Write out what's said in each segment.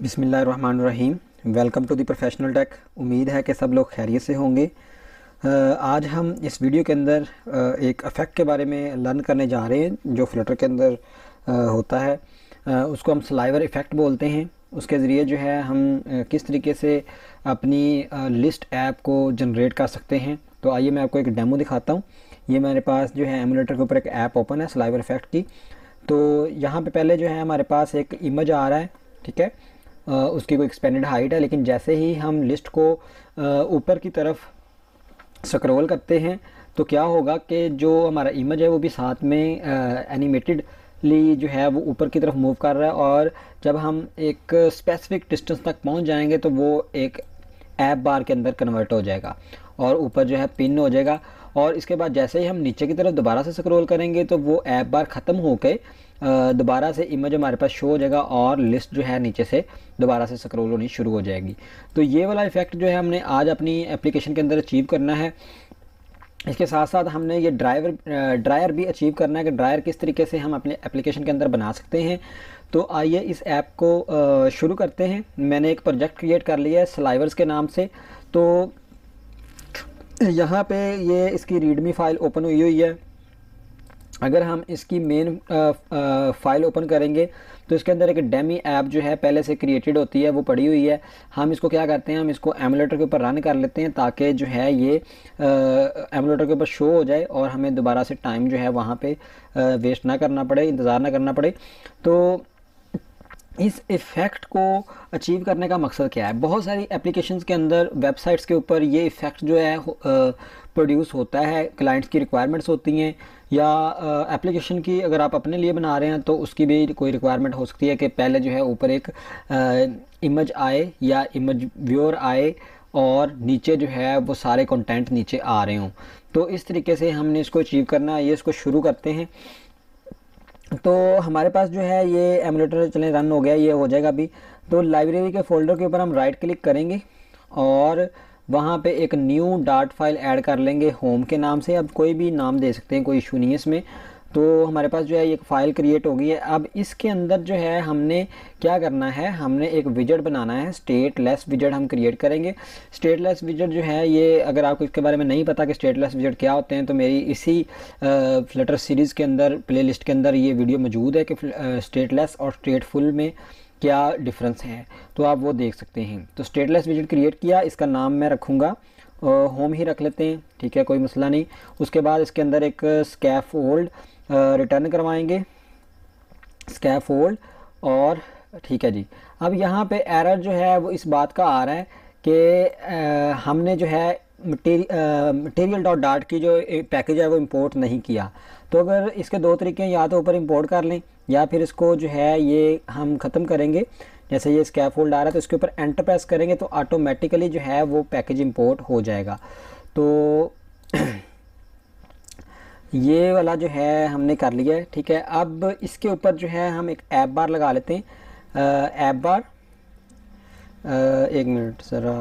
बिस्मिल्लाहिर्रहमानिर्रहीम। Welcome to the professional tech. उम्मीद है कि सब लोग खैरियत से होंगे। आज हम इस वीडियो के अंदर एक इफ़ेक्ट के बारे में लर्न करने जा रहे हैं जो फ्लटर के अंदर होता है। उसको हम स्लाइवर इफ़ेक्ट बोलते हैं। उसके ज़रिए जो है हम किस तरीके से अपनी लिस्ट ऐप को जनरेट कर सकते हैं। तो आइए मैं आपको एक डेमो दिखाता हूँ। ये मेरे पास जो है एमुलेटर के ऊपर एक ऐप ओपन है स्लाइवर इफ़ेक्ट की। तो यहाँ पे पहले जो है हमारे पास एक इमेज आ रहा है, ठीक है। उसकी कोई एक्सपेंडेड हाइट है, लेकिन जैसे ही हम लिस्ट को ऊपर की तरफ स्क्रॉल करते हैं तो क्या होगा कि जो हमारा इमेज है वो भी साथ में एनिमेटेडली जो है वो ऊपर की तरफ मूव कर रहा है। और जब हम एक स्पेसिफिक डिस्टेंस तक पहुंच जाएंगे तो वो एक ऐप बार के अंदर कन्वर्ट हो जाएगा और ऊपर जो है पिन हो जाएगा। और इसके बाद जैसे ही हम नीचे की तरफ दोबारा से स्क्रॉल करेंगे तो वो ऐप बार ख़त्म होकर दोबारा से इमेज हमारे पास शो हो जाएगा और लिस्ट जो है नीचे से दोबारा से स्क्रॉल होनी शुरू हो जाएगी। तो ये वाला इफ़ेक्ट जो है हमने आज अपनी एप्लीकेशन के अंदर अचीव करना है। इसके साथ साथ हमने ये ड्रायर भी अचीव करना है कि ड्रायर किस तरीके से हम अपने एप्लीकेशन के अंदर बना सकते हैं। तो आइए इस ऐप को शुरू करते हैं। मैंने एक प्रोजेक्ट क्रिएट कर लिया है स्लाइवर्स के नाम से। तो यहाँ पे ये इसकी रीडमी फ़ाइल ओपन हुई है। अगर हम इसकी मेन फ़ाइल ओपन करेंगे तो इसके अंदर एक डेमी ऐप जो है पहले से क्रिएटेड होती है, वो पड़ी हुई है। हम इसको क्या करते हैं, हम इसको एमुलेटर के ऊपर रन कर लेते हैं ताकि जो है ये एमुलेटर के ऊपर शो हो जाए और हमें दोबारा से टाइम जो है वहाँ पे वेस्ट ना करना पड़े, इंतज़ार ना करना पड़े। तो इस इफ़ेक्ट को अचीव करने का मकसद क्या है? बहुत सारी एप्लीकेशंस के अंदर, वेबसाइट्स के ऊपर ये इफ़ेक्ट जो है प्रोड्यूस होता है। क्लाइंट्स की रिक्वायरमेंट्स होती हैं या एप्लीकेशन की अगर आप अपने लिए बना रहे हैं तो उसकी भी कोई रिक्वायरमेंट हो सकती है कि पहले जो है ऊपर एक इमेज आए या इमेज व्यूअर आए और नीचे जो है वो सारे कंटेंट नीचे आ रहे हों। तो इस तरीके से हमने इसको अचीव करना है। ये इसको शुरू करते हैं। तो हमारे पास जो है ये एमुलेटर चले रन हो गया, ये हो जाएगा अभी। तो लाइब्रेरी के फोल्डर के ऊपर हम राइट क्लिक करेंगे और वहाँ पे एक न्यू डार्ट फाइल ऐड कर लेंगे होम के नाम से। अब कोई भी नाम दे सकते हैं, कोई इशू नहीं है इसमें। तो हमारे पास जो है एक फ़ाइल क्रिएट हो गई है। अब इसके अंदर जो है हमने क्या करना है, हमने एक विजेट बनाना है। स्टेटलेस विजेट हम क्रिएट करेंगे। स्टेटलेस विजेट जो है ये, अगर आपको इसके बारे में नहीं पता कि स्टेटलेस विजेट क्या होते हैं, तो मेरी इसी फ्लटर सीरीज़ के अंदर प्लेलिस्ट के अंदर ये वीडियो मौजूद है कि स्टेटलेस और स्टेटफुल में क्या डिफरेंस है, तो आप वो देख सकते हैं। तो स्टेटलेस विजेट क्रिएट किया, इसका नाम मैं रखूँगा होम ही रख लेते हैं, ठीक है, कोई मसला नहीं। उसके बाद इसके अंदर एक स्कैफोल्ड रिटर्न करवाएंगे, स्कैफोल्ड। और ठीक है जी। अब यहाँ पे एरर जो है वो इस बात का आ रहा है कि हमने जो है मटेरियल डॉट डार्ट की जो पैकेज है वो इंपोर्ट नहीं किया। तो अगर इसके दो तरीके हैं, या तो ऊपर इंपोर्ट कर लें या फिर इसको जो है ये हम ख़त्म करेंगे। जैसे ये स्कैफोल्ड आ रहा है तो इसके ऊपर एंटर प्रेस करेंगे तो ऑटोमेटिकली जो है वो पैकेज इंपोर्ट हो जाएगा। तो ये वाला जो है हमने कर लिया है, ठीक है। अब इसके ऊपर जो है हम एक ऐप बार लगा लेते हैं। ऐप बार, एक मिनट ज़रा,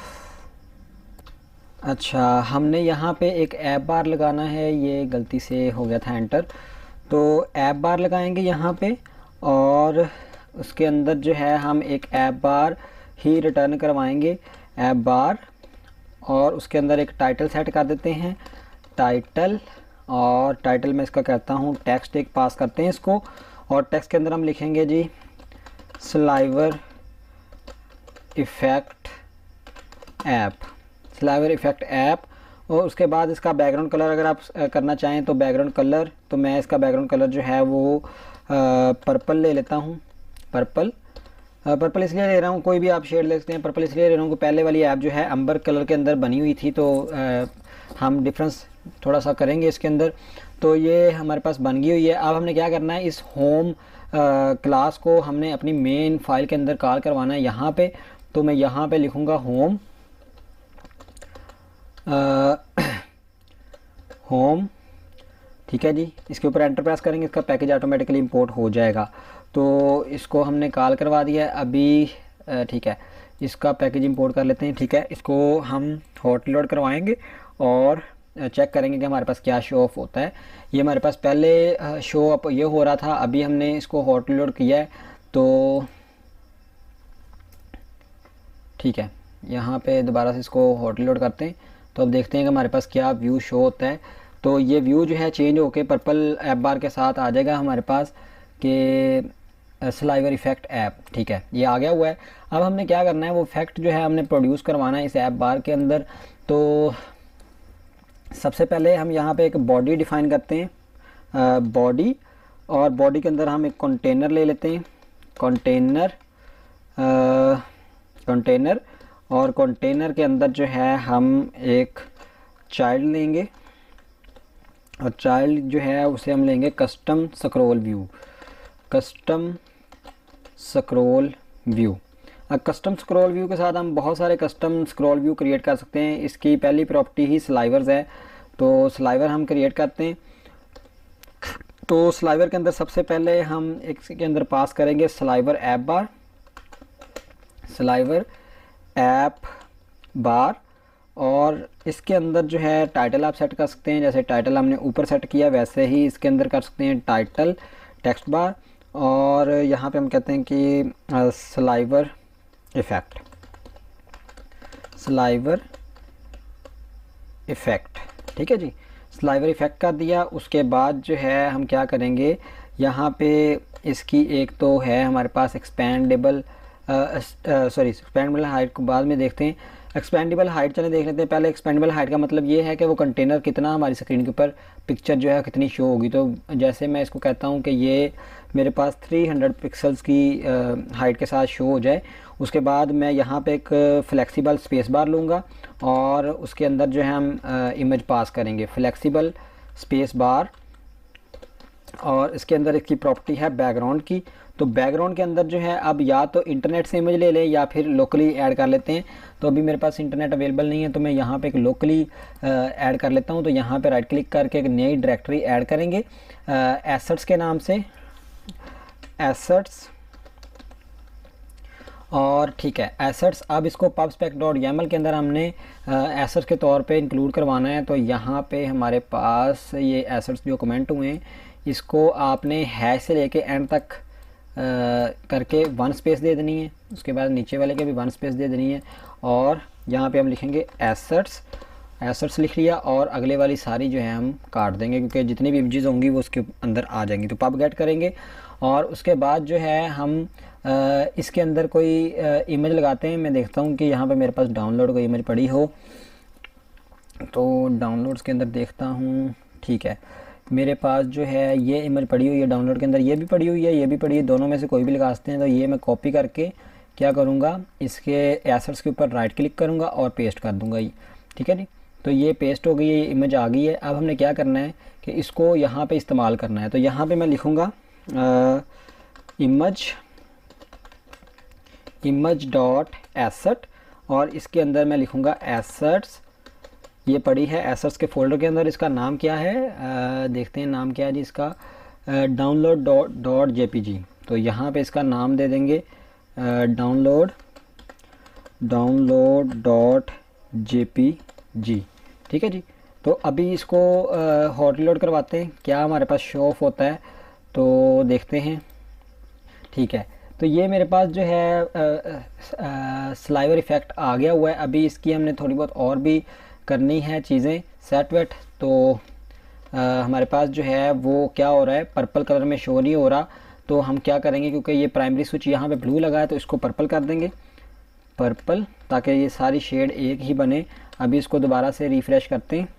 अच्छा, हमने यहाँ पे एक ऐप बार लगाना है, ये गलती से हो गया था एंटर। तो ऐप बार लगाएंगे यहाँ पे और उसके अंदर जो है हम एक ऐप बार ही रिटर्न करवाएंगे, ऐप बार। और उसके अंदर एक टाइटल सेट कर देते हैं, टाइटल। और टाइटल में इसका कहता हूँ टेक्स्ट एक पास करते हैं इसको। और टेक्स्ट के अंदर हम लिखेंगे जी sliver effect app, sliver effect app. और उसके बाद इसका बैकग्राउंड कलर अगर आप करना चाहें तो बैकग्राउंड कलर, तो मैं इसका बैकग्राउंड कलर जो है वो पर्पल ले लेता हूँ। पर्पल इसलिए ले रहा हूँ, कोई भी आप शेड ले सकते हैं। पर्पल इसलिए ले रहा हूँ कि पहले वाली ऐप जो है अंबर कलर के अंदर बनी हुई थी, तो हम डिफरेंस थोड़ा सा करेंगे इसके अंदर। तो ये हमारे पास बन गई हुई है। अब हमने क्या करना है, इस होम क्लास को हमने अपनी मेन फाइल के अंदर कॉल करवाना है यहाँ पे। तो मैं यहाँ पे लिखूँगा होम, होम, ठीक है जी। इसके ऊपर एंटर प्रेस करेंगे, इसका पैकेज ऑटोमेटिकली इंपोर्ट हो जाएगा। तो इसको हमने कॉल करवा दिया है अभी, ठीक है। इसका पैकेज इंपोर्ट कर लेते हैं, ठीक है। इसको हम हॉट लोड करवाएंगे और चेक करेंगे कि हमारे पास क्या शो ऑफ होता है। ये हमारे पास पहले शो अप ये हो रहा था, अभी हमने इसको हॉट लोड किया है। तो ठीक है, यहाँ पे दोबारा से इसको हॉट लोड करते हैं तो अब देखते हैं कि हमारे पास क्या व्यू शो होता है। तो ये व्यू जो है चेंज होके पर्पल ऐप बार के साथ आ जाएगा हमारे पास कि सलाइवर इफ़ेक्ट ऐप। ठीक है, ये आ गया हुआ है। अब हमने क्या करना है, वो इफेक्ट जो है हमने प्रोड्यूस करवाना है इस ऐप बार के अंदर। तो सबसे पहले हम यहाँ पे एक बॉडी डिफ़ाइन करते हैं, बॉडी, और बॉडी के अंदर हम एक कंटेनर ले लेते हैं, कंटेनर, कंटेनर, और कंटेनर के अंदर जो है हम एक चाइल्ड लेंगे, और चाइल्ड जो है उसे हम लेंगे custom scroll view, custom scroll view. अब कस्टम स्क्रॉल व्यू के साथ हम बहुत सारे कस्टम स्क्रॉल व्यू क्रिएट कर सकते हैं। इसकी पहली प्रॉपर्टी ही स्लाइवर्स है, तो स्लाइवर हम क्रिएट करते हैं। तो स्लाइवर के अंदर सबसे पहले हम एक के अंदर पास करेंगे sliver app bar, sliver app bar, और इसके अंदर जो है टाइटल आप सेट कर सकते हैं। जैसे टाइटल हमने ऊपर सेट किया वैसे ही इसके अंदर कर सकते हैं टाइटल टेक्स्ट बार, और यहाँ पे हम कहते हैं कि स्लाइवर इफ़ेक्ट, स्लाइवर इफ़ेक्ट। ठीक है जी, स्लाइवर इफ़ेक्ट कर दिया। उसके बाद जो है हम क्या करेंगे, यहाँ पे इसकी एक तो है हमारे पास एक्सपेंडेबल, एक्सपेंडेबल हाइट को बाद में देखते हैं। एक्सपेंडेबल हाइट चले देख लेते हैं पहले। एक्सपेंडेबल हाइट का मतलब ये है कि वो कंटेनर कितना हमारी स्क्रीन के ऊपर पिक्चर जो है कितनी शो होगी। तो जैसे मैं इसको कहता हूँ कि ये मेरे पास 300 पिक्सल्स की हाइट के साथ शो हो जाए। उसके बाद मैं यहाँ पे एक फ्लेक्सिबल स्पेस बार लूँगा और उसके अंदर जो है हम इमेज पास करेंगे, फ्लेक्सिबल स्पेस बार, और इसके अंदर इसकी प्रॉपर्टी है बैकग्राउंड की। तो बैकग्राउंड के अंदर जो है अब या तो इंटरनेट से इमेज ले लें या फिर लोकली ऐड कर लेते हैं। तो अभी मेरे पास इंटरनेट अवेलेबल नहीं है तो मैं यहाँ पे एक लोकली ऐड कर लेता हूँ। तो यहाँ पे राइट क्लिक करके एक नई डायरेक्टरी ऐड करेंगे एसेट्स के नाम से, एसेट्स, और ठीक है एसेट्स। अब इसको pubspec.yaml के अंदर हमने एसेट्स के तौर पे इंक्लूड करवाना है। तो यहाँ पे हमारे पास ये एसेट्स जो कमेंट हुए हैं इसको आपने हैश से लेके एंड तक करके 1 स्पेस दे देनी है। उसके बाद नीचे वाले के भी 1 स्पेस दे देनी है, और यहाँ पे हम लिखेंगे एसेट्स, एसेट्स लिख लिया, और अगले वाली सारी जो है हम काट देंगे क्योंकि जितनी भी इमेजेस होंगी वो उसके अंदर आ जाएंगी। तो पब गेट करेंगे, और उसके बाद जो है हम इसके अंदर कोई इमेज लगाते हैं। मैं देखता हूँ कि यहाँ पे मेरे पास डाउनलोड कोई इमेज पड़ी हो, तो डाउनलोड्स के अंदर देखता हूँ। ठीक है, मेरे पास जो है ये इमेज पड़ी हुई है डाउनलोड के अंदर, ये भी पड़ी हुई है, ये भी पड़ी है, दोनों में से कोई भी लगा सकते हैं। तो ये मैं कॉपी करके क्या करूँगा, इसके एसेट्स के ऊपर राइट क्लिक करूँगा और पेस्ट कर दूँगा ये। ठीक है जी, तो ये पेस्ट हो गई है, ये इमेज आ गई है। अब हमने क्या करना है कि इसको यहाँ पे इस्तेमाल करना है। तो यहाँ पे मैं लिखूँगा इमेज डॉट एसेट, और इसके अंदर मैं लिखूँगा एसेट्स। ये पड़ी है एसेट्स के फोल्डर के अंदर। इसका नाम क्या है, देखते हैं नाम क्या है जी इसका, डाउनलोड डॉट जेपीजी। तो यहाँ पे इसका नाम दे देंगे डाउनलोड डॉट जेपीजी। ठीक है जी, तो अभी इसको हॉट लोड करवाते हैं, क्या हमारे पास शो ऑफ होता है तो देखते हैं। ठीक है, तो ये मेरे पास जो है स्लाइवर इफ़ेक्ट आ गया हुआ है। अभी इसकी हमने थोड़ी बहुत और भी करनी है चीज़ें सेट वेट। तो हमारे पास जो है वो क्या हो रहा है, पर्पल कलर में शो नहीं हो रहा। तो हम क्या करेंगे, क्योंकि ये प्राइमरी स्विच यहाँ पे ब्लू लगा है तो इसको पर्पल कर देंगे, पर्पल, ताकि ये सारी शेड एक ही बने। अभी इसको दोबारा से रिफ़्रेश करते हैं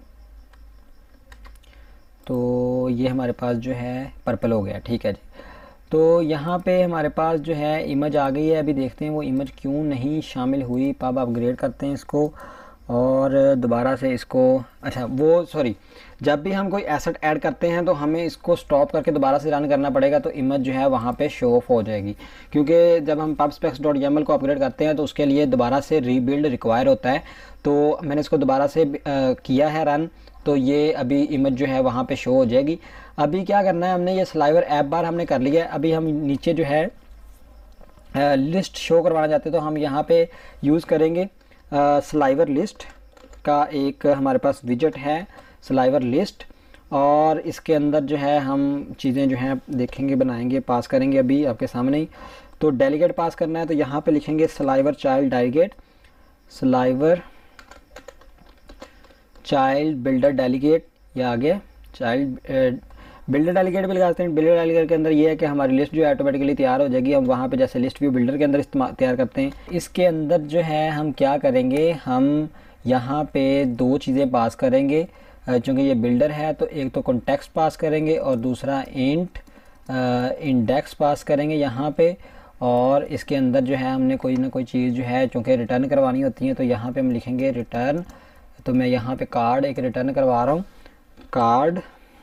तो ये हमारे पास जो है पर्पल हो गया। ठीक है जी, तो यहाँ पे हमारे पास जो है इमेज आ गई है। अभी देखते हैं वो इमेज क्यों नहीं शामिल हुई। पब अपग्रेड करते हैं इसको और दोबारा से इसको, अच्छा वो सॉरी, जब भी हम कोई एसेट ऐड करते हैं तो हमें इसको स्टॉप करके दोबारा से रन करना पड़ेगा, तो इमेज जो है वहाँ पे शो ऑफ हो जाएगी। क्योंकि जब हम pubspec.yaml को अपग्रेड करते हैं तो उसके लिए दोबारा से रीबिल्ड रिक्वायर होता है। तो मैंने इसको दोबारा से किया है रन, तो ये अभी इमेज जो है वहाँ पे शो हो जाएगी। अभी क्या करना है, हमने ये स्लाइवर ऐप बार हमने कर लिया है। अभी हम नीचे जो है लिस्ट शो करवाना चाहते हैं तो हम यहाँ पे यूज़ करेंगे स्लाइवर लिस्ट का एक हमारे पास विजेट है स्लाइवर लिस्ट, और इसके अंदर जो है हम चीज़ें जो हैं देखेंगे, बनाएंगे, पास करेंगे अभी आपके सामने ही। तो डेलीगेट पास करना है तो यहाँ पे लिखेंगे sliver child delegate, sliver child builder delegate, ये आ गया चाइल्ड बिल्डर डेलीगेट भी लगाते हैं। बिल्डर डेलीगेट के अंदर ये है कि हमारी लिस्ट जो है ऑटोमेटिकली तैयार हो जाएगी। हम वहाँ पे जैसे लिस्ट व्यू बिल्डर के अंदर तैयार करते हैं, इसके अंदर जो है हम क्या करेंगे, हम यहाँ पे दो चीज़ें पास करेंगे चूँकि ये बिल्डर है। तो एक तो कॉन्टेक्स्ट पास करेंगे और दूसरा इंडेक्स पास करेंगे यहाँ पे। और इसके अंदर जो है हमने कोई ना कोई चीज़ जो है चूँकि रिटर्न करवानी होती है, तो यहाँ पे हम लिखेंगे रिटर्न। तो मैं यहाँ पे कार्ड एक रिटर्न करवा रहा हूँ, कार्ड।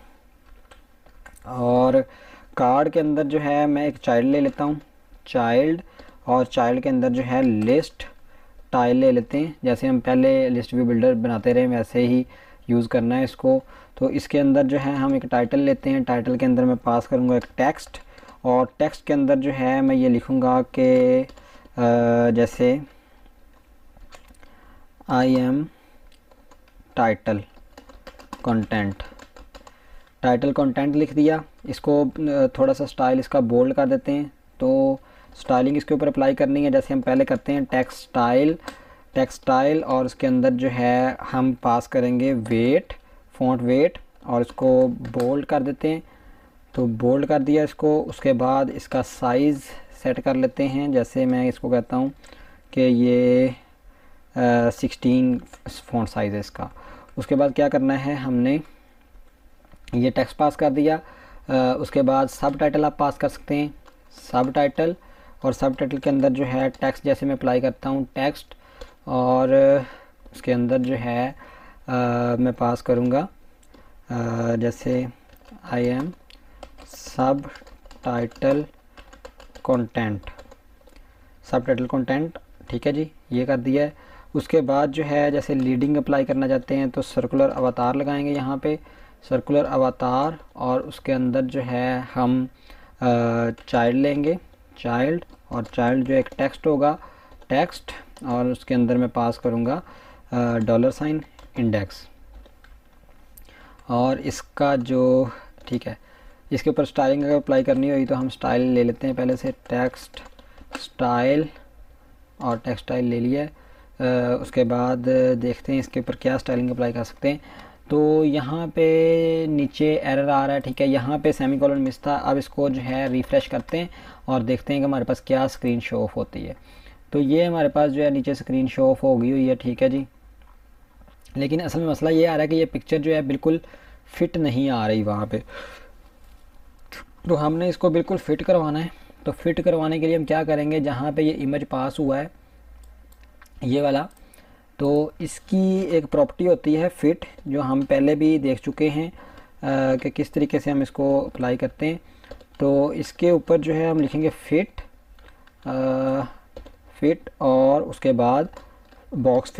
और कार्ड के अंदर जो है मैं एक चाइल्ड ले लेता हूँ, चाइल्ड। और चाइल्ड के अंदर जो है लिस्ट टाइल ले लेते हैं, जैसे हम पहले लिस्ट व्यू बिल्डर बनाते रहे वैसे ही यूज़ करना है इसको। तो इसके अंदर जो है हम एक टाइटल लेते हैं, टाइटल के अंदर मैं पास करूँगा एक टेक्स्ट। और टेक्स्ट के अंदर जो है मैं ये लिखूँगा कि जैसे I am title content, title content लिख दिया। इसको थोड़ा सा स्टाइल इसका बोल्ड कर देते हैं, तो स्टाइलिंग इसके ऊपर अप्लाई करनी है जैसे हम पहले करते हैं टेक्स्ट स्टाइल। और उसके अंदर जो है हम पास करेंगे वेट, फ़ॉन्ट वेट, और इसको बोल्ड कर देते हैं। तो बोल्ड कर दिया इसको। उसके बाद इसका साइज़ सेट कर लेते हैं, जैसे मैं इसको कहता हूँ कि ये 16 फ़ॉन्ट साइज़ है इसका। उसके बाद क्या करना है, हमने ये टेक्स्ट पास कर दिया। उसके बाद सब टाइटल आप पास कर सकते हैं, सब टाइटल। और सब टाइटल के अंदर जो है टेक्स्ट जैसे मैं अप्लाई करता हूँ टेक्स्ट, और उसके अंदर जो है मैं पास करूँगा जैसे I am subtitle content, subtitle content. ठीक है जी, ये कर दिया है। उसके बाद जो है जैसे लीडिंग अप्लाई करना चाहते हैं तो सर्कुलर अवतार लगाएंगे यहाँ पे, सर्कुलर अवतार। और उसके अंदर जो है हम चाइल्ड लेंगे, चाइल्ड। और चाइल्ड जो एक टेक्स्ट होगा, टेक्स्ट। और उसके अंदर मैं पास करूँगा $, इंडेक्स। और इसका जो ठीक है, इसके ऊपर स्टाइलिंग अगर अप्लाई करनी हुई तो हम स्टाइल ले लेते हैं पहले से, टेक्स्ट स्टाइल। और टेक्स्ट स्टाइल ले लिया। उसके बाद देखते हैं इसके ऊपर क्या स्टाइलिंग अप्लाई कर सकते हैं। तो यहाँ पे नीचे एरर आ रहा है, ठीक है, यहाँ पे सेमीकोलन मिस था। अब इसको जो है रिफ़्रेश करते हैं और देखते हैं कि हमारे पास क्या स्क्रीन शो ऑफ होती है। तो ये हमारे पास जो है नीचे स्क्रीन शो ऑफ हो गई हुई है, ठीक है जी। लेकिन असल में मसला ये आ रहा है कि ये पिक्चर जो है बिल्कुल फ़िट नहीं आ रही वहाँ पे। तो हमने इसको बिल्कुल फ़िट करवाना है। तो फ़िट करवाने के लिए हम क्या करेंगे, जहाँ पे ये इमेज पास हुआ है ये वाला, तो इसकी एक प्रॉपर्टी होती है फ़िट, जो हम पहले भी देख चुके हैं कि किस तरीके से हम इसको अप्लाई करते हैं। तो इसके ऊपर जो है हम लिखेंगे फ़िट, फ़िट। और उसके बाद बॉक्स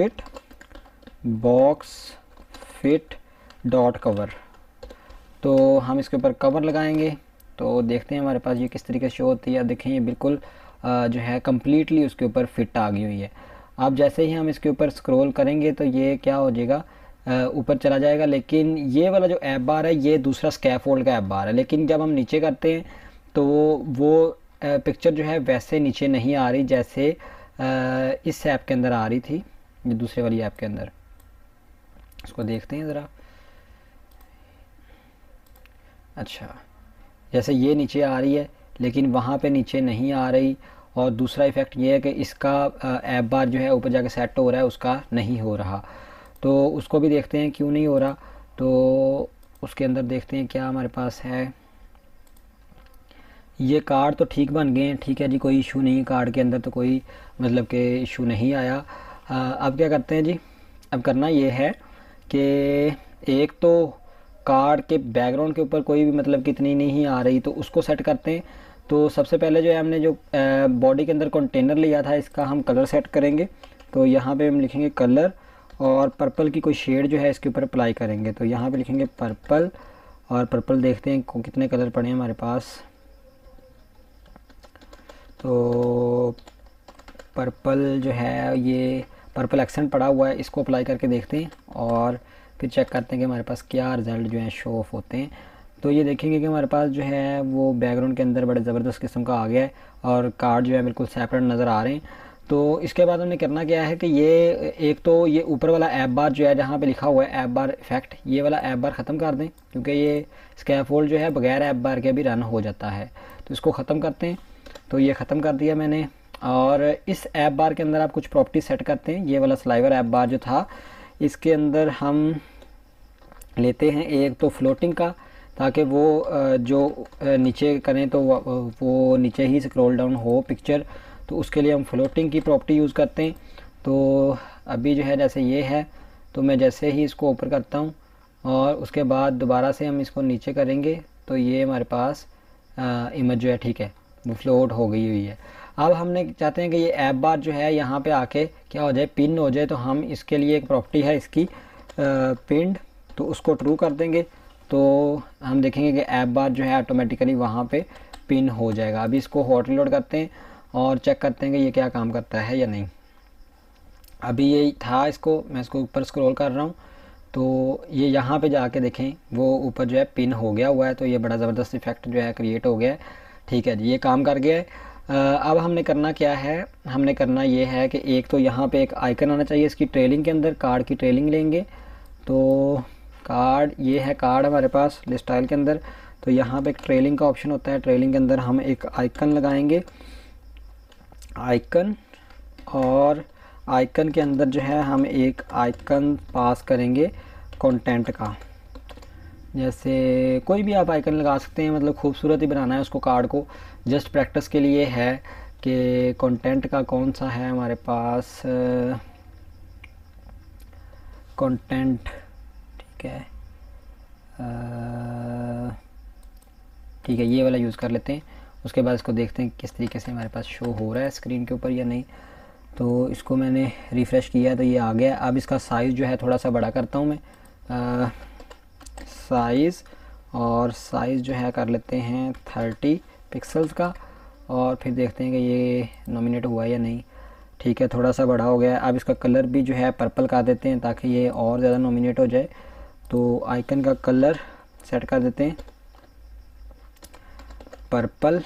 फिट डॉट कवर। तो हम इसके ऊपर कवर लगाएंगे। तो देखते हैं हमारे पास ये किस तरीके से शो होती है। देखें ये बिल्कुल जो है कम्प्लीटली उसके ऊपर फ़िट आ गई हुई है। अब जैसे ही हम इसके ऊपर स्क्रॉल करेंगे तो ये क्या हो जाएगा, ऊपर चला जाएगा। लेकिन ये वाला जो ऐप बार है ये दूसरा स्कैफोल्ड का ऐप बार है। लेकिन जब हम नीचे करते हैं तो वो पिक्चर जो है वैसे नीचे नहीं आ रही जैसे इस ऐप के अंदर आ रही थी, ये दूसरे वाली ऐप के अंदर। इसको देखते हैं ज़रा। अच्छा, जैसे ये नीचे आ रही है लेकिन वहाँ पे नीचे नहीं आ रही। और दूसरा इफ़ेक्ट ये है कि इसका ऐप बार जो है ऊपर जाके सेट हो रहा है, उसका नहीं हो रहा। तो उसको भी देखते हैं क्यों नहीं हो रहा। तो उसके अंदर देखते हैं क्या हमारे पास है। ये कार्ड तो ठीक बन गए हैं, ठीक है जी, कोई इशू नहीं, कार्ड के अंदर तो कोई मतलब कि इशू नहीं आया। अब क्या करते हैं जी, अब करना ये है कि एक तो कार्ड के बैकग्राउंड के ऊपर कोई भी मतलब कितनी नहीं आ रही, तो उसको सेट करते हैं। तो सबसे पहले जो है हमने जो बॉडी के अंदर कंटेनर लिया था इसका हम कलर सेट करेंगे। तो यहाँ पे हम लिखेंगे कलर, और पर्पल की कोई शेड जो है इसके ऊपर अप्लाई करेंगे। तो यहाँ पे लिखेंगे पर्पल, और पर्पल देखते हैं कितने कलर पड़े हैं हमारे पास। तो पर्पल जो है ये पर्पल एक्सेंट पड़ा हुआ है, इसको अप्लाई करके देखते हैं और फिर चेक करते हैं कि हमारे पास क्या रिज़ल्ट जो है शो ऑफ होते हैं। तो ये देखेंगे कि हमारे पास जो है वो बैकग्राउंड के अंदर बड़े ज़बरदस्त किस्म का आ गया है और कार्ड जो है बिल्कुल सेपरेट नज़र आ रहे हैं। तो इसके बाद हमने करना क्या है कि ये एक तो ये ऊपर वाला ऐप बार जो है जहाँ पे लिखा हुआ है ऐप बार इफेक्ट, ये वाला ऐप बार ख़त्म कर दें, क्योंकि ये स्कैफोल्ड जो है बगैर ऐप बार के भी रन हो जाता है। तो इसको ख़त्म करते हैं। तो ये ख़त्म कर दिया मैंने। और इस ऐप बार के अंदर आप कुछ प्रॉपर्टी सेट करते हैं। ये वाला स्लाइवर ऐप बार जो था, इसके अंदर हम लेते हैं एक तो फ्लोटिंग का, ताकि वो जो नीचे करें तो वो नीचे ही स्क्रॉल डाउन हो पिक्चर, तो उसके लिए हम फ्लोटिंग की प्रॉपर्टी यूज़ करते हैं। तो अभी जो है जैसे ये है, तो मैं जैसे ही इसको ऊपर करता हूँ और उसके बाद दोबारा से हम इसको नीचे करेंगे तो ये हमारे पास इमेज जो है ठीक है वो फ्लोट हो गई हुई है। अब हमने चाहते हैं कि ये ऐप बार जो है यहाँ पे आके क्या हो जाए, पिन हो जाए। तो हम इसके लिए एक प्रॉपर्टी है इसकी पिंड, तो उसको ट्रू कर देंगे तो हम देखेंगे कि ऐप बार जो है ऑटोमेटिकली वहाँ पे पिन हो जाएगा। अभी इसको हॉट रिलोड करते हैं और चेक करते हैं कि ये क्या काम करता है या नहीं। अभी ये था, इसको मैं इसको ऊपर स्क्रॉल कर रहा हूँ तो ये यहाँ पे जाके देखें वो ऊपर जो है पिन हो गया हुआ है। तो ये बड़ा ज़बरदस्त इफेक्ट जो है क्रिएट हो गया है। ठीक है जी, ये काम कर गया है। अब हमने करना क्या है, हमने करना ये है कि एक तो यहाँ पे एक आइकन आना चाहिए इसकी ट्रेलिंग के अंदर, कार्ड की ट्रेलिंग लेंगे। तो कार्ड, ये है कार्ड हमारे पास लिस्ट स्टाइल के अंदर। तो यहाँ पे एक ट्रेलिंग का ऑप्शन होता है, ट्रेलिंग के अंदर हम एक आइकन लगाएंगे, आइकन, और आइकन के अंदर जो है हम एक आइकन पास करेंगे कंटेंट का। जैसे कोई भी आप आइकन लगा सकते हैं, मतलब खूबसूरत ही बनाना है उसको, कार्ड को। जस्ट प्रैक्टिस के लिए है कि कंटेंट का कौन सा है हमारे पास, कंटेंट, ठीक है, ठीक है, ये वाला यूज़ कर लेते हैं। उसके बाद इसको देखते हैं किस तरीके से हमारे पास शो हो रहा है स्क्रीन के ऊपर या नहीं। तो इसको मैंने रिफ़्रेश किया तो ये आ गया। अब इसका साइज़ जो है थोड़ा सा बड़ा करता हूँ मैं, साइज़, और साइज़ जो है कर लेते हैं 30 पिक्सल्स का। और फिर देखते हैं कि ये नॉमिनेट हुआ या नहीं। ठीक है, थोड़ा सा बड़ा हो गया है। अब इसका कलर भी जो है पर्पल कर देते हैं ताकि ये और ज़्यादा नॉमिनेट हो जाए। तो आइकन का कलर सेट कर देते हैं पर्पल,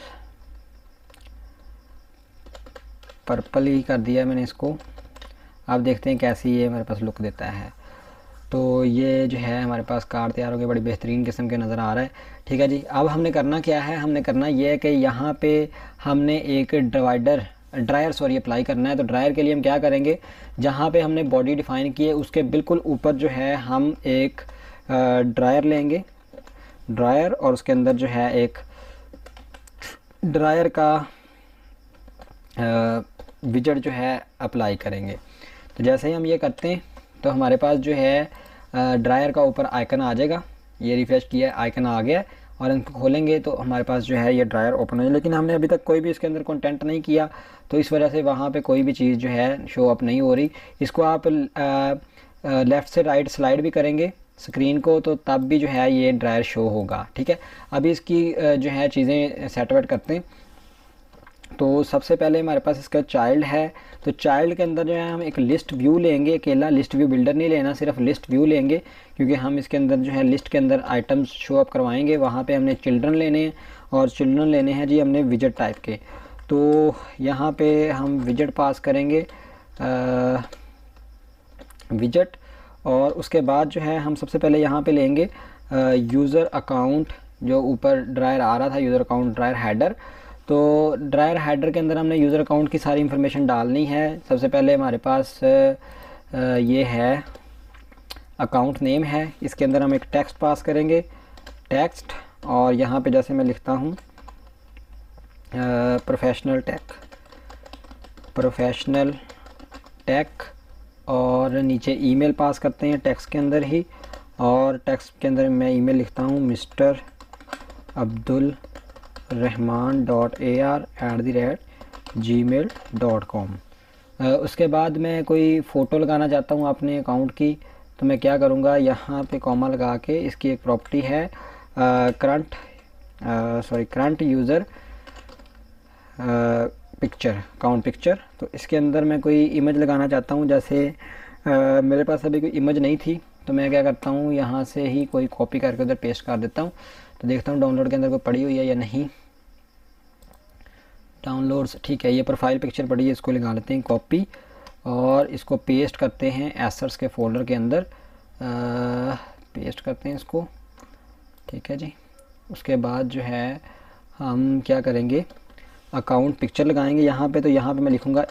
पर्पल ही कर दिया मैंने इसको। अब देखते हैं कैसी ये हमारे पास लुक देता है। तो ये जो है हमारे पास कार्ड तैयार हो गया, बड़ी बेहतरीन किस्म के नज़र आ रहा है। ठीक है जी, अब हमने करना क्या है, हमने करना ये है कि यहाँ पे हमने एक ड्रायर अप्लाई करना है। तो ड्रायर के लिए हम क्या करेंगे, जहाँ पे हमने बॉडी डिफ़ाइन की है उसके बिल्कुल ऊपर जो है हम एक ड्रायर लेंगे, ड्रायर, और उसके अंदर जो है एक ड्रायर का विजेट जो है अप्लाई करेंगे। तो जैसे ही हम ये करते हैं तो हमारे पास जो है ड्रायर का ऊपर आइकन आ जाएगा। ये रिफ्रेश किया, आइकन आ गया, और इनको खोलेंगे तो हमारे पास जो है ये ड्रायर ओपन हो जाए। लेकिन हमने अभी तक कोई भी इसके अंदर कंटेंट नहीं किया, तो इस वजह से वहाँ पे कोई भी चीज़ जो है शो अप नहीं हो रही। इसको आप लेफ़्ट से राइट स्लाइड भी करेंगे स्क्रीन को, तो तब भी जो है ये ड्रायर शो होगा। ठीक है, अभी इसकी जो है चीज़ें सेट वेट करते हैं। तो सबसे पहले हमारे पास इसका चाइल्ड है। तो चाइल्ड के अंदर जो है हम एक लिस्ट व्यू लेंगे, अकेला लिस्ट व्यू बिल्डर नहीं लेना, सिर्फ लिस्ट व्यू लेंगे, क्योंकि हम इसके अंदर जो है लिस्ट के अंदर आइटम्स शो अप करवाएंगे। वहाँ पे हमने चिल्ड्रन लेने हैं, और चिल्ड्रन लेने हैं जी हमने विजेट टाइप के। तो यहाँ पे हम विजेट पास करेंगे, विजेट, और उसके बाद जो है हम सबसे पहले यहाँ पे लेंगे यूज़र अकाउंट, जो ऊपर ड्रायर आ रहा था यूज़र अकाउंट ड्रायर हेडर। तो ड्रायर हेडर के अंदर हमने यूज़र अकाउंट की सारी इन्फॉर्मेशन डालनी है। सबसे पहले हमारे पास ये है अकाउंट नेम है, इसके अंदर हम एक टेक्स्ट पास करेंगे, टेक्स्ट, और यहाँ पे जैसे मैं लिखता हूँ प्रोफेशनल टेक, और नीचे ईमेल पास करते हैं टेक्स्ट के अंदर ही, और टेक्स्ट के अंदर मैं ईमेल लिखता हूँ मिस्टर अब्दुल rahman.ar@gmail.com। उसके बाद मैं कोई फ़ोटो लगाना चाहता हूँ अपने अकाउंट की, तो मैं क्या करूँगा, यहाँ पे कॉमा लगा के इसकी एक प्रॉपर्टी है current user picture, account picture. तो इसके अंदर मैं कोई इमेज लगाना चाहता हूँ। जैसे मेरे पास अभी कोई इमेज नहीं थी, तो मैं क्या करता हूँ, यहाँ से ही कोई कॉपी करके उधर पेस्ट कर देता हूँ। तो देखता हूँ डाउनलोड के अंदर कोई पड़ी हुई है या नहीं। डाउनलोड्स, ठीक है, ये प्रोफाइल पिक्चर पड़ी है, इसको लगा लेते हैं कॉपी और इसको पेस्ट करते हैं एसेट्स के फोल्डर के अंदर, पेस्ट करते हैं इसको, ठीक है जी। उसके बाद जो है हम क्या करेंगे, अकाउंट पिक्चर लगाएंगे यहाँ पे, तो यहाँ पे मैं लिखूँगा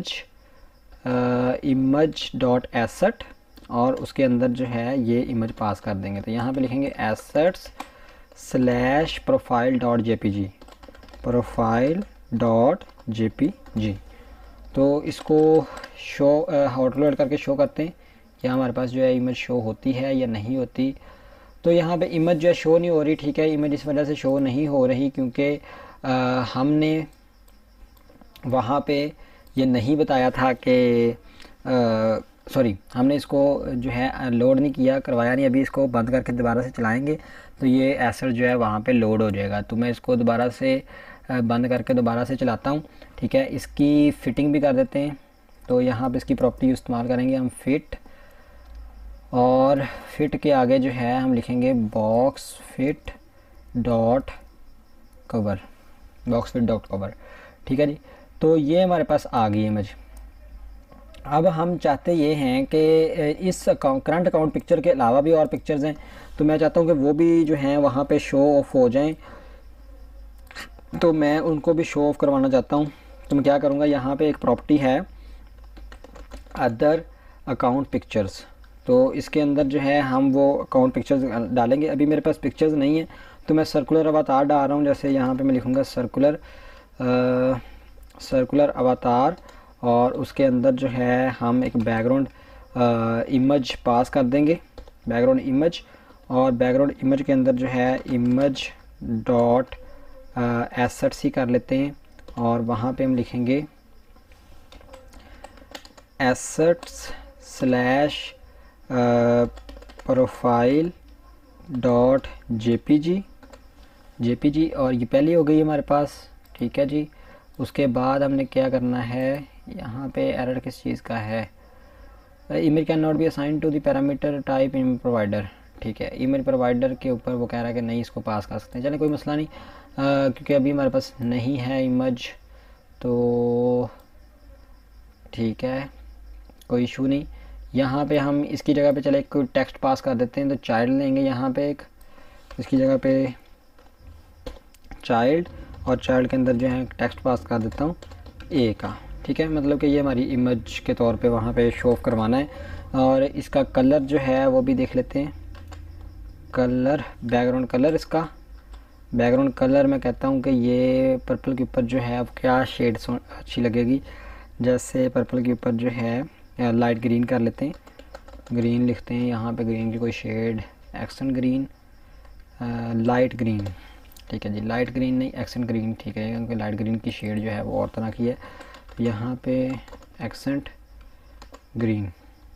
इमेज डॉट एसेट और उसके अंदर जो है ये इमेज पास कर देंगे। तो यहाँ पे लिखेंगे assets slash profile dot JPG, profile dot JPG. तो इसको शो हॉटलोड करके शो करते हैं कि हमारे पास जो है इमेज शो होती है या नहीं होती। तो यहाँ पे इमेज जो है शो नहीं हो रही, ठीक है, इमेज इस वजह से शो नहीं हो रही क्योंकि हमने वहाँ पे ये नहीं बताया था कि सॉरी, हमने इसको जो है लोड नहीं किया, करवाया नहीं। अभी इसको बंद करके दोबारा से चलाएंगे तो ये एसेट जो है वहाँ पे लोड हो जाएगा। तो मैं इसको दोबारा से बंद करके दोबारा से चलाता हूँ, ठीक है। इसकी फ़िटिंग भी कर देते हैं, तो यहाँ पे इसकी प्रॉपर्टी इस्तेमाल करेंगे हम फिट, और फिट के आगे जो है हम लिखेंगे box fit dot cover, box fit dot cover, ठीक है जी। तो ये हमारे पास आ गई इमेज। अब हम चाहते ये हैं कि इस करंट अकाउंट पिक्चर के अलावा भी और पिक्चर्स हैं, तो मैं चाहता हूँ कि वो भी जो हैं वहाँ पे शो ऑफ हो जाएं, तो मैं उनको भी शो ऑफ करवाना चाहता हूँ। तो मैं क्या करूँगा, यहाँ पे एक प्रॉपर्टी है अदर अकाउंट पिक्चर्स, तो इसके अंदर जो है हम वो अकाउंट पिक्चर्स डालेंगे। अभी मेरे पास पिक्चर्स नहीं है तो मैं सर्कुलर अवतार डाल रहा हूँ। जैसे यहाँ पे मैं लिखूँगा सर्कुलर अवतार और उसके अंदर जो है हम एक बैकग्राउंड इमेज पास कर देंगे, बैकग्राउंड इमेज, और बैकग्राउंड इमेज के अंदर जो है इमेज डॉट एसेट्स ही कर लेते हैं और वहाँ पे हम लिखेंगे assets slash profile dot JPG, और ये पहली हो गई हमारे पास, ठीक है जी। उसके बाद हमने क्या करना है, यहाँ पे एरर किस चीज़ का है, image can not be assign to the parameter type image provider, ठीक है। इमेज प्रोवाइडर के ऊपर वो कह रहा है कि नहीं, इसको पास कर सकते हैं, चले कोई मसला नहीं, क्योंकि अभी हमारे पास नहीं है इमेज, तो ठीक है, कोई इशू नहीं। यहाँ पे हम इसकी जगह पे चले कोई टेक्स्ट पास कर देते हैं, तो चाइल्ड लेंगे यहाँ पे एक, इसकी जगह पे चाइल्ड, और चाइल्ड के अंदर जो है टेक्स्ट पास कर देता हूँ ए का, ठीक है। मतलब कि ये हमारी इमेज के तौर पे वहाँ पे शो ऑफ करवाना है। और इसका कलर जो है वो भी देख लेते हैं, कलर, बैकग्राउंड कलर, इसका बैकग्राउंड कलर मैं कहता हूँ कि ये पर्पल के ऊपर जो है अब क्या शेड अच्छी लगेगी, जैसे पर्पल के ऊपर जो है लाइट ग्रीन कर लेते हैं, ग्रीन लिखते हैं यहाँ पे, ग्रीन की कोई शेड, एक्सेंट ग्रीन, लाइट ग्रीन, ठीक है जी, लाइट ग्रीन नहीं एक्सेंट ग्रीन, ठीक है, क्योंकि लाइट ग्रीन की शेड जो है वो और तरह की है। तो यहाँ पे एक्सेंट ग्रीन,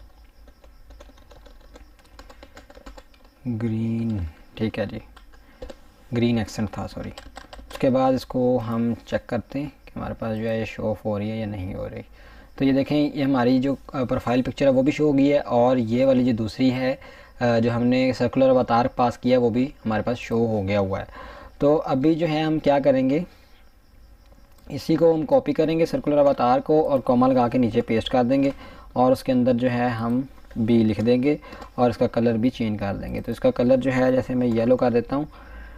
ठीक है जी, ग्रीन एक्सेंट था, सॉरी। उसके बाद इसको हम चेक करते हैं कि हमारे पास जो है ये शो ऑफ हो रही है या नहीं हो रही। तो ये देखें, ये हमारी जो प्रोफाइल पिक्चर है वो भी शो हो गई है, और ये वाली जो दूसरी है जो हमने सर्कुलर अवतार पास किया वो भी हमारे पास शो हो गया हुआ है। तो अभी जो है हम क्या करेंगे, इसी को हम कॉपी करेंगे सर्कुलर अवतार को और कॉमा लगा के नीचे पेस्ट कर देंगे, और उसके अंदर जो है हम बी लिख देंगे और इसका कलर भी चेंज कर देंगे। तो इसका कलर जो है, जैसे मैं येलो कर देता हूँ,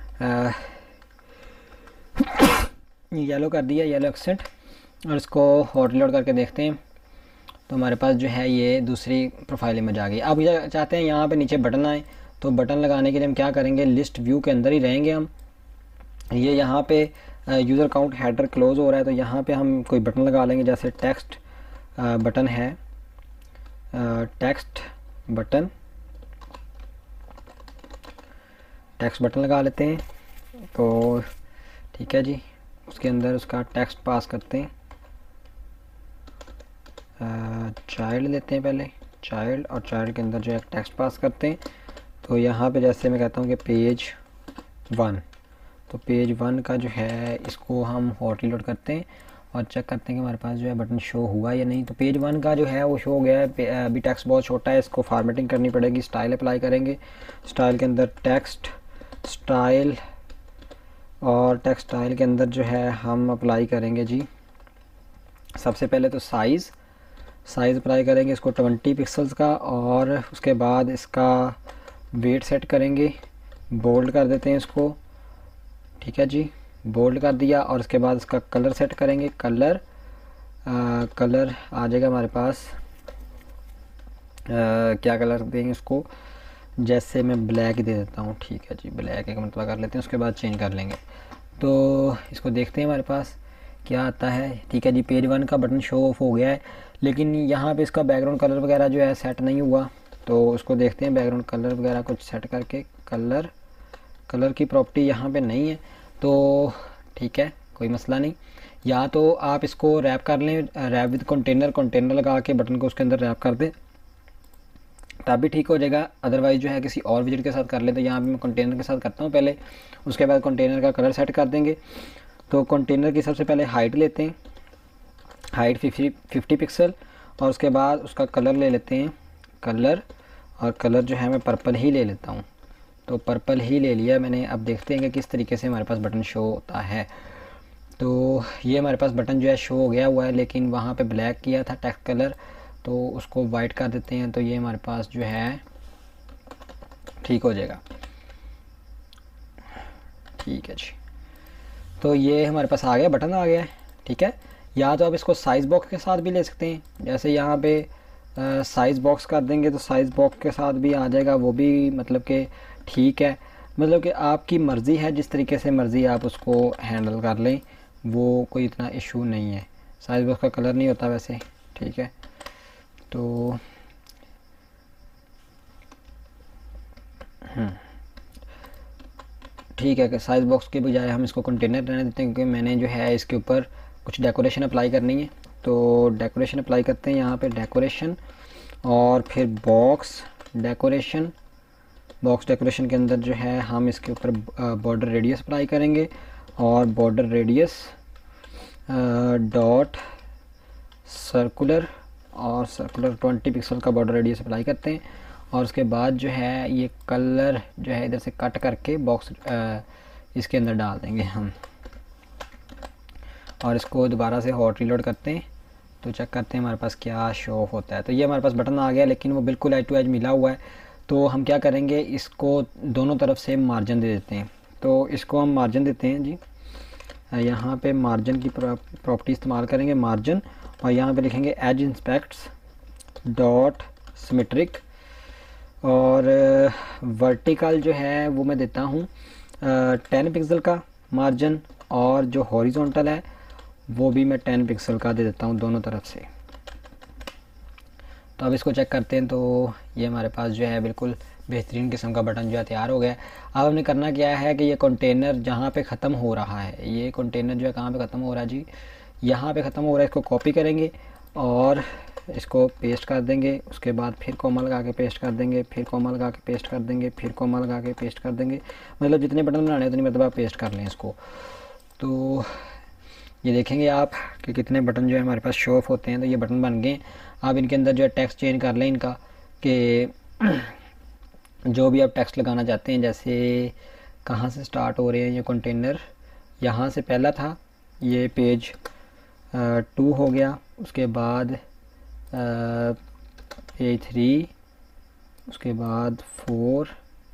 येलो कर दिया, येलो एक्सेंट, और इसको हॉट लोड करके देखते हैं। तो हमारे पास जो है ये दूसरी प्रोफाइल इमेज आ गई। अब ये चाहते हैं यहाँ पे नीचे बटन आए, तो बटन लगाने के लिए हम क्या करेंगे, लिस्ट व्यू के अंदर ही रहेंगे हम। ये यहाँ पे यूज़र अकाउंट हेडर क्लोज़ हो रहा है, तो यहाँ पे हम कोई बटन लगा लेंगे, जैसे टेक्स्ट बटन है, टेक्स्ट बटन लगा लेते हैं। तो ठीक है जी, उसके अंदर उसका टेक्स्ट पास करते हैं, चाइल्ड लेते हैं पहले, चाइल्ड, और चाइल्ड के अंदर जो है टेक्स्ट पास करते हैं। तो यहाँ पे जैसे मैं कहता हूँ कि पेज 1, तो पेज 1 का जो है इसको हम हॉट रीलोड करते हैं और चेक करते हैं कि हमारे पास जो है बटन शो हुआ या नहीं। तो पेज 1 का जो है वो शो हो गया है। अभी टेक्स्ट बहुत छोटा है, इसको फॉर्मेटिंग करनी पड़ेगी। स्टाइल अप्लाई करेंगे, स्टाइल के अंदर टेक्स्ट स्टाइल, और टेक्सटाइल के अंदर जो है हम अप्लाई करेंगे जी, सबसे पहले तो साइज़ अप्लाई करेंगे इसको 20 पिक्सल्स का, और उसके बाद इसका वेट सेट करेंगे, बोल्ड कर देते हैं इसको, ठीक है जी, बोल्ड कर दिया। और उसके बाद इसका कलर सेट करेंगे, कलर आ जाएगा हमारे पास, क्या कलर देंगे इसको, जैसे मैं ब्लैक ही दे देता हूँ, ठीक है जी, ब्लैक एक मतलब कर लेते हैं, उसके बाद चेंज कर लेंगे। तो इसको देखते हैं हमारे पास क्या आता है, ठीक है जी। पेज 1 का बटन शो ऑफ हो गया है, लेकिन यहाँ पे इसका बैकग्राउंड कलर वगैरह जो है सेट नहीं हुआ, तो उसको देखते हैं बैकग्राउंड कलर वगैरह कुछ सेट करके। कलर की प्रॉपर्टी यहाँ पे नहीं है, तो ठीक है, कोई मसला नहीं। या तो आप इसको रैप कर लें, रैप विद कंटेनर लगा के बटन को उसके अंदर रैप कर दें, तब भी ठीक हो जाएगा। अदरवाइज़ जो है किसी और विजेट के साथ कर ले, तो यहाँ पे मैं कंटेनर के साथ करता हूँ पहले, उसके बाद कंटेनर का कलर सेट कर देंगे। तो कंटेनर की सबसे पहले हाइट लेते हैं, हाइट 50 पिक्सल, और उसके बाद उसका कलर ले लेते हैं, कलर, और कलर जो है मैं पर्पल ही ले लेता हूँ। तो पर्पल ही ले लिया मैंने। अब देखते हैं कि किस तरीके से हमारे पास बटन शो होता है। तो ये हमारे पास बटन जो है शो हो गया हुआ है, लेकिन वहाँ पे ब्लैक किया था टेक्स्ट कलर, तो उसको वाइट कर देते हैं, तो ये हमारे पास जो है ठीक हो जाएगा, ठीक है जी। तो ये हमारे पास आ गया, बटन आ गया है, ठीक है। या तो आप इसको साइज़ बॉक्स के साथ भी ले सकते हैं, जैसे यहाँ पे साइज़ बॉक्स कर देंगे तो साइज़ बॉक्स के साथ भी आ जाएगा, वो भी मतलब कि ठीक है, मतलब कि आपकी मर्ज़ी है, जिस तरीके से मर्ज़ी आप उसको हैंडल कर लें, वो कोई इतना इशू नहीं है। साइज़ बॉक्स का कलर नहीं होता वैसे, ठीक है। तो ठीक है कि साइज़ बॉक्स के बजाय हम इसको कंटेनर रहने देते हैं, क्योंकि मैंने जो है इसके ऊपर कुछ डेकोरेशन अप्लाई करनी है। तो डेकोरेशन अप्लाई करते हैं, यहाँ पे डेकोरेशन, और फिर बॉक्स डेकोरेशन के अंदर जो है हम इसके ऊपर बॉर्डर रेडियस अप्लाई करेंगे, और बॉर्डर रेडियस डॉट सर्कुलर, और सर्कुलर 20 पिक्सल का बॉर्डर रेडियस अप्लाई करते हैं। और उसके बाद जो है ये कलर जो है इधर से कट करके बॉक्स इसके अंदर डाल देंगे हम, और इसको दोबारा से हॉट रीलोड करते हैं, तो चेक करते हैं हमारे पास क्या शो ऑफ होता है। तो ये हमारे पास बटन आ गया, लेकिन वो बिल्कुल एज टू एज मिला हुआ है। तो हम क्या करेंगे, इसको दोनों तरफ से मार्जिन दे देते हैं। तो इसको हम मार्जिन देते हैं जी, यहाँ पे मार्जिन की प्रॉपर्टी इस्तेमाल करेंगे, मार्जिन, और यहाँ पे लिखेंगे एज इंस्पेक्ट्स डॉट सिमेट्रिक, और वर्टिकल जो है वो मैं देता हूँ 10 पिक्सल का मार्जिन, और जो हॉरिजॉन्टल है वो भी मैं 10 पिक्सल का दे देता हूँ दोनों तरफ से। तो अब इसको चेक करते हैं, तो ये हमारे पास जो है बिल्कुल बेहतरीन किस्म का बटन जो है तैयार हो गया है। अब हमने करना क्या है कि ये कंटेनर जहाँ पे ख़त्म हो रहा है, ये कंटेनर जो है कहाँ पे ख़त्म हो रहा है जी, यहाँ पे ख़त्म हो रहा है, इसको कॉपी करेंगे और इसको पेस्ट कर देंगे, उसके बाद फिर कॉमा लगा के पेस्ट कर देंगे, फिर कॉमा लगा के पेस्ट कर देंगे, फिर कॉमा लगा के पेस्ट कर देंगे, मतलब जितने बटन बनाने उतनी मतलब आप पेस्ट कर लें इसको। तो ये देखेंगे आप कि कितने बटन जो है हमारे पास शो ऑफ होते हैं। तो ये बटन बन गए। आप इनके अंदर जो है टेक्स्ट चेंज कर लें इनका, कि जो भी आप टेक्स्ट लगाना चाहते हैं, जैसे कहाँ से स्टार्ट हो रहे हैं ये कंटेनर, यहाँ से पहला था, ये पेज 2 हो गया, उसके बाद पेज 3, उसके बाद 4,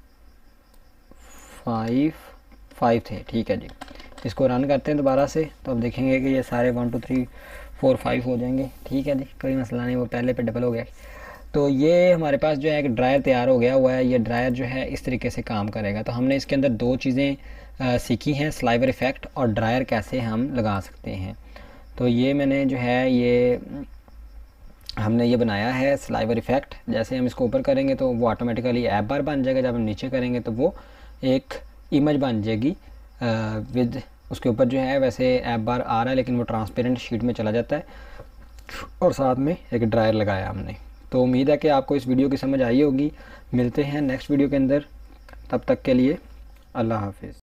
5 थे, ठीक है जी। इसको रन करते हैं दोबारा से, तो अब देखेंगे कि ये सारे 1 2 3 4 5 हो जाएंगे, ठीक है जी, कोई मसला नहीं, वो पहले पे डबल हो गया। तो ये हमारे पास जो है एक ड्रायर तैयार हो गया हुआ है। ये ड्रायर जो है इस तरीके से काम करेगा। तो हमने इसके अंदर 2 चीज़ें सीखी हैं, स्लाइवर इफ़ेक्ट और ड्रायर कैसे हम लगा सकते हैं। तो ये मैंने जो है ये हमने ये बनाया है स्लाइवर इफ़ेक्ट। जैसे हम इसको ऊपर करेंगे तो वो ऑटोमेटिकली ऐप बार बन जाएगा, जब हम नीचे करेंगे तो वो एक इमेज बन जाएगी विद उसके ऊपर जो है वैसे ऐप बार आ रहा है, लेकिन वो ट्रांसपेरेंट शीट में चला जाता है, और साथ में एक ड्रायर लगाया हमने। तो उम्मीद है कि आपको इस वीडियो की समझ आई होगी। मिलते हैं नेक्स्ट वीडियो के अंदर, तब तक के लिए अल्लाह हाफिज़।